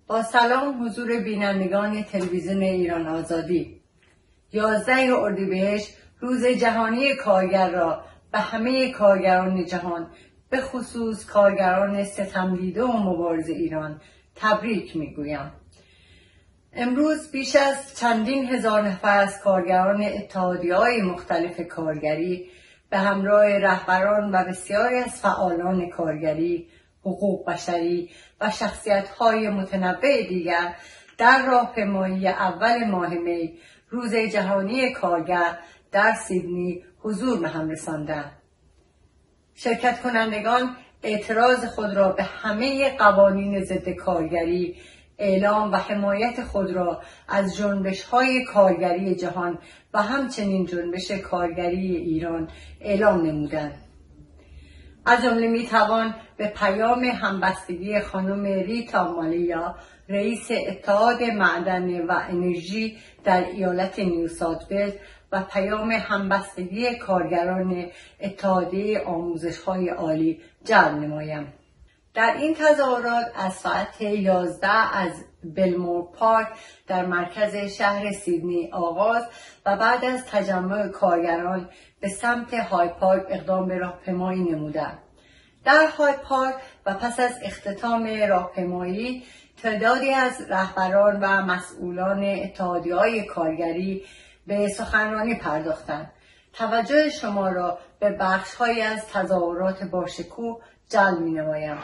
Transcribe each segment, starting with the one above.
با سلام حضور بینندگان تلویزیون ایران آزادی. 11 اردیبهشت روز جهانی کارگر را به همه کارگران جهان، به خصوص کارگران ستمدیده و مبارز ایران تبریک میگویم. امروز بیش از چندین هزار نفر از کارگران اتحادیه‌های مختلف کارگری به همراه رهبران و بسیاری از فعالان کارگری، حقوق بشری و شخصیت‌های متنوع دیگر در راهپیمایی اول ماه می روز جهانی کارگر در سیدنی حضور به هم رساندند. شرکت کنندگان اعتراض خود را به همه قوانین ضد کارگری، اعلام و حمایت خود را از جنبش‌های کارگری جهان و همچنین جنبش کارگری ایران اعلام نمودند. از جمله میتوان به پیام همبستگی خانم ریتا مالیا، رئیس اتحاد معدن و انرژی در ایالت نیو ساوت ولز و پیام همبستگی کارگران اتحادیه آموزش‌های عالی جلب نمایم. در این تظاهرات از ساعت 11 از بلمور پارک در مرکز شهر سیدنی آغاز و بعد از تجمع کارگران به سمت های پارک اقدام به راهپیمایی نمودند. در های پارک و پس از اختتام راهپیمایی تعدادی از رهبران و مسئولان اتحادیه‌های کارگری به سخنرانی پرداختند. توجه شما را به بخش‌هایی از تظاهرات باشکوه جلب می‌نمایم.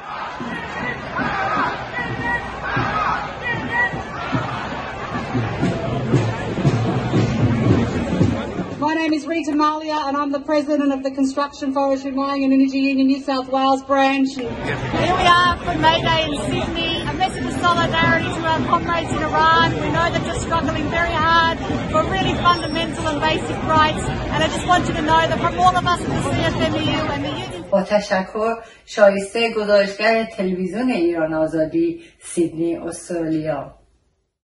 My name is Rita Malia and I'm the president of the Construction, Forestry, Mining and Energy Union New South Wales branch. Here we are for May Day in Sydney, a message of solidarity to our comrades in Iran. We know that you're struggling very hard for really fundamental and basic rights, and I just want you to know that from all of us at the CFMEU and the union. با تشکر، شایسته گزارشگر تلویزیون ایران آزادی، سیدنی، استرالیا.